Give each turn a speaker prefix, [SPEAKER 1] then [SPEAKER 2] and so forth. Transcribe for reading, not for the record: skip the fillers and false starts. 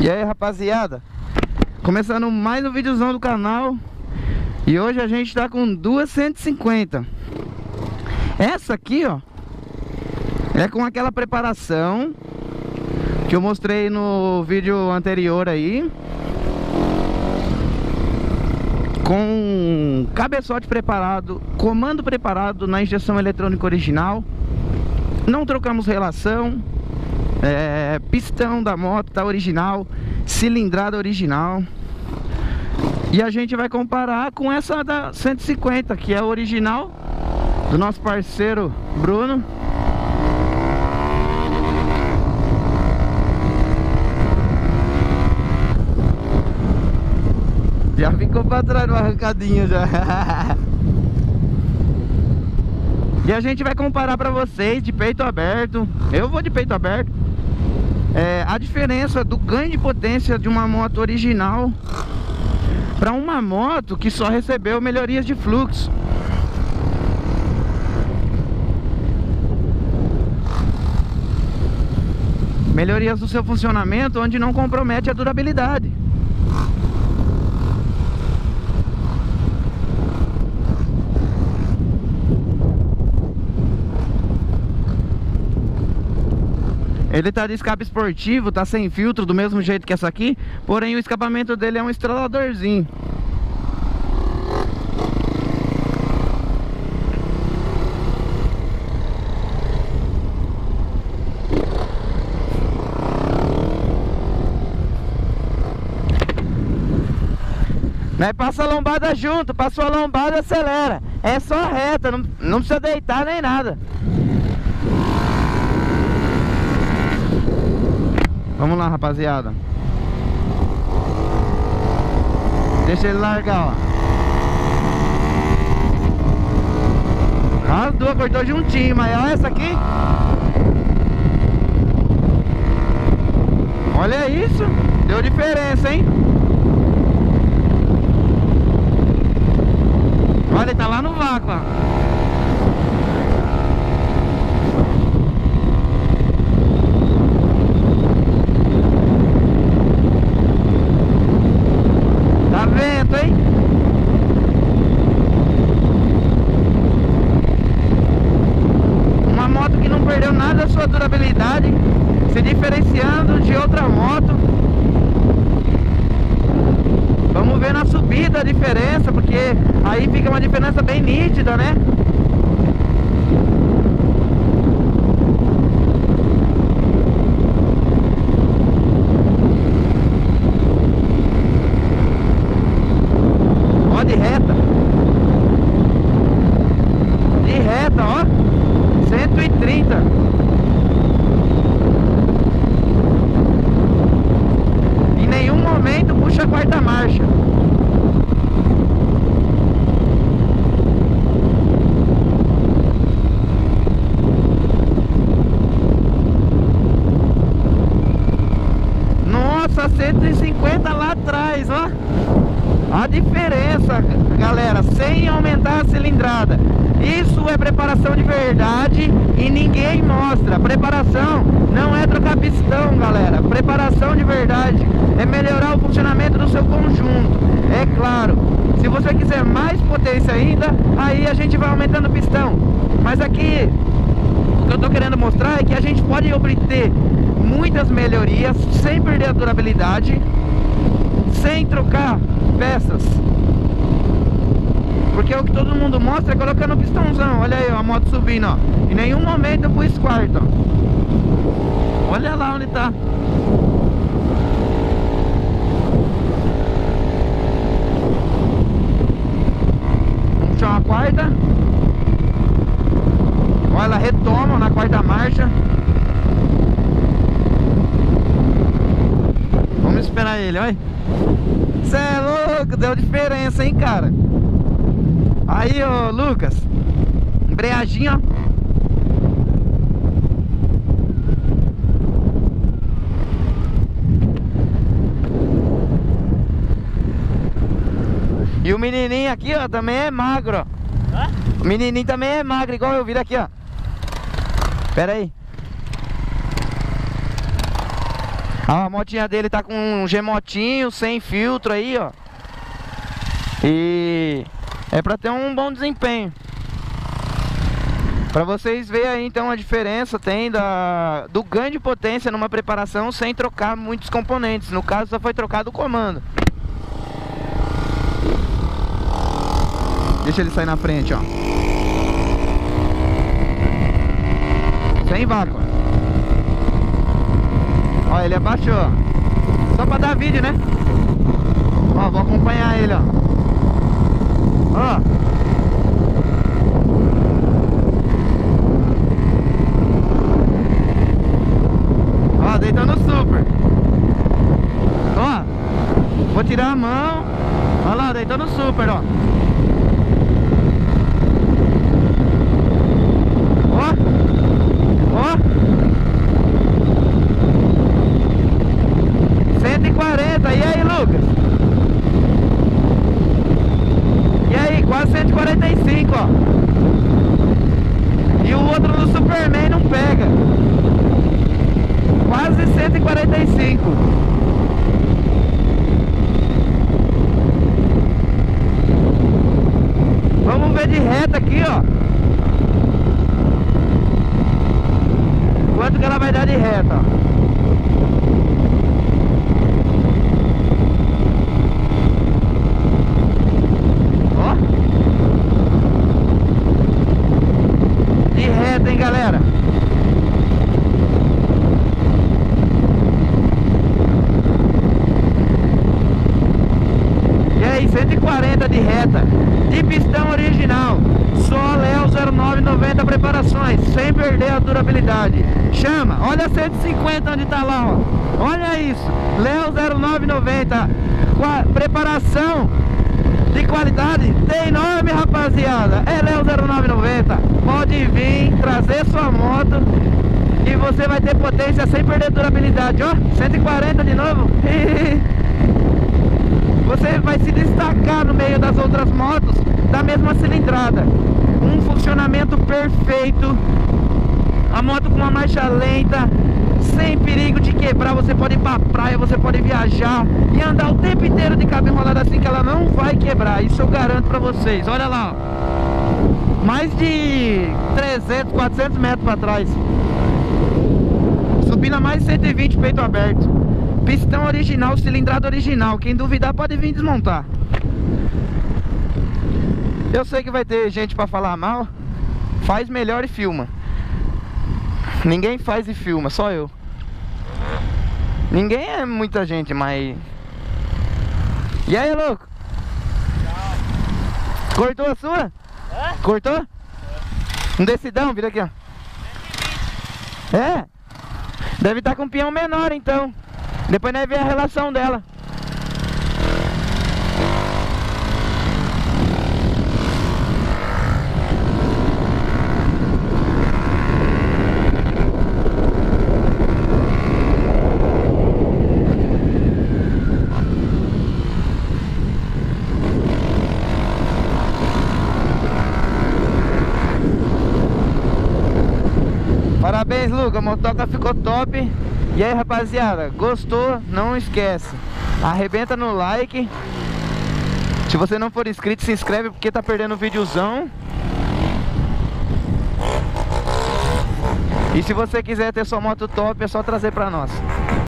[SPEAKER 1] E aí, rapaziada, começando mais um videozão do canal. E hoje a gente tá com duas 150. Essa aqui, ó, é com aquela preparação que eu mostrei no vídeo anterior aí, com cabeçote preparado, comando preparado na injeção eletrônica original. Não trocamos relação. Pistão da moto tá original, cilindrada original. E a gente vai comparar com essa da 150, que é a original, do nosso parceiro Bruno. Já ficou pra trás no arrancadinho já. E a gente vai comparar pra vocês de peito aberto. Eu vou de peito aberto. A diferença do ganho de potência de uma moto original para uma moto que só recebeu melhorias de fluxo. Melhorias do seu funcionamento onde não compromete a durabilidade. Ele tá de escape esportivo, tá sem filtro do mesmo jeito que essa aqui, porém o escapamento dele é um estraladorzinho. Mas passa a lombada junto, passou a lombada, acelera. É só reta, não precisa deitar nem nada. Vamos lá, rapaziada. Deixa ele largar, ó. As duas cortou juntinho, mas olha essa aqui. Olha isso. Deu diferença, hein? Olha, ele tá lá no vácuo, ó. Vento, hein? Uma moto que não perdeu nada da sua durabilidade, se diferenciando de outra moto. Vamos ver na subida a diferença, porque aí fica uma diferença bem nítida, né? De reta, ó, 130. Em nenhum momento puxa a quarta marcha. Nossa, 150 lá atrás, ó. A diferença, galera, sem aumentar a cilindrada. Isso é preparação de verdade e ninguém mostra. Preparação não é trocar pistão, galera. Preparação de verdade é melhorar o funcionamento do seu conjunto. É claro, se você quiser mais potência ainda, aí a gente vai aumentando o pistão. Mas aqui, o que eu tô querendo mostrar é que a gente pode obter muitas melhorias sem perder a durabilidade, sem trocar peças. Porque o que todo mundo mostra é colocando pistãozão. Olha aí, ó, a moto subindo, ó. Em nenhum momento eu pus quarto, ó. Olha lá onde tá. Vamos puxar uma quarta. Olha, ela retoma na quarta marcha. Vamos esperar ele, olha. Cê é louco, deu diferença, hein, cara. Aí, ô Lucas, embreagem, ó. E o menininho aqui, ó, também é magro, ó. O menininho também é magro, igual eu, vira aqui, ó. Pera aí. A motinha dele tá com um G-motinho, sem filtro aí, ó. E é pra ter um bom desempenho. Pra vocês verem aí então a diferença tem do ganho de potência numa preparação sem trocar muitos componentes. No caso só foi trocado o comando. Deixa ele sair na frente, ó. Sem vácuo. Ó, ele abaixou. Só pra dar vídeo, né? Ó, vou acompanhar ele, ó. Ó. Ó, deitando super. Ó. Vou tirar a mão. Ó lá, deitando super, ó. Ó. Ó. 140, e aí, Lucas? E aí, quase 145, ó. E o outro do Superman não pega. Quase 145. Vamos ver de reta aqui, ó. Quanto que ela vai dar de reta, ó. Hein, galera? E aí, 140 de reta, de pistão original, só Léo 0990 preparações, sem perder a durabilidade. Chama, olha 150 onde tá lá, ó. Olha isso, Léo 0990, preparação de qualidade tem nome, rapaziada. É Léo 0990. Pode vir trazer sua moto e você vai ter potência sem perder durabilidade. Ó, 140 de novo. Você vai se destacar no meio das outras motos da mesma cilindrada. Um funcionamento perfeito. A moto com uma marcha lenta, sem perigo de quebrar. Você pode ir pra praia, você pode viajar e andar o tempo inteiro de cabo enrolado assim, que ela não vai quebrar. Isso eu garanto pra vocês. Olha lá, ó. Mais de 300, 400 metros pra trás. Subindo a mais de 120, peito aberto. Pistão original, cilindrada original. Quem duvidar pode vir desmontar. Eu sei que vai ter gente pra falar mal. Faz melhor e filma. Ninguém faz e filma, só eu. Ninguém é muita gente, mas... E aí, louco? Cortou a sua? Hã? Cortou? É. Um decidão, vira aqui, ó. 120. É? Deve estar com um peão menor, então. Depois nós vemos a relação dela. Parabéns, Lucas, a motoca ficou top. E aí, rapaziada, gostou? Não esquece, arrebenta no like. Se você não for inscrito, se inscreve, porque tá perdendo o videozão. E se você quiser ter sua moto top, é só trazer pra nós.